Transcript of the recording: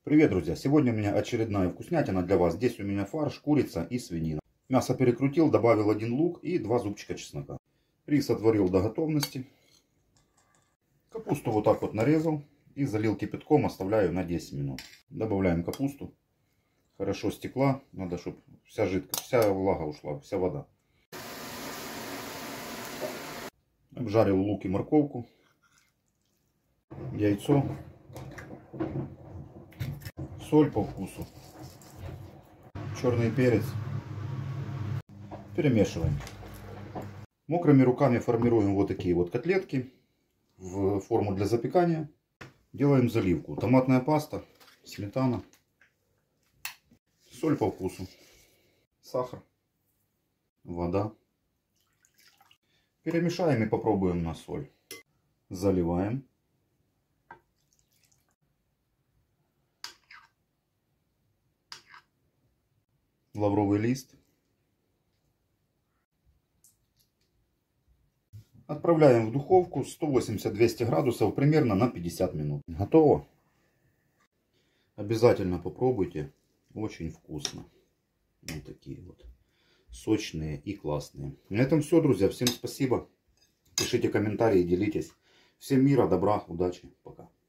Привет, друзья! Сегодня у меня очередная вкуснятина для вас. Здесь у меня фарш, курица и свинина. Мясо перекрутил, добавил 1 лук и 2 зубчика чеснока. Рис отварил до готовности. Капусту вот так вот нарезал и залил кипятком, оставляю на 10 минут. Добавляем капусту. Хорошо стекла, надо, чтобы вся жидкость, вся влага ушла, вся вода. Обжарил лук и морковку. Яйцо. Соль по вкусу. Черный перец. Перемешиваем. Мокрыми руками формируем вот такие вот котлетки в форму для запекания. Делаем заливку. Томатная паста, сметана, соль по вкусу, сахар, вода. Перемешаем и попробуем на соль. Заливаем. Лавровый лист. Отправляем в духовку 180-200 градусов примерно на 50 минут. Готово. Обязательно попробуйте. Очень вкусно. Вот такие вот сочные и классные. На этом все, друзья. Всем спасибо. Пишите комментарии, делитесь. Всем мира, добра, удачи. Пока.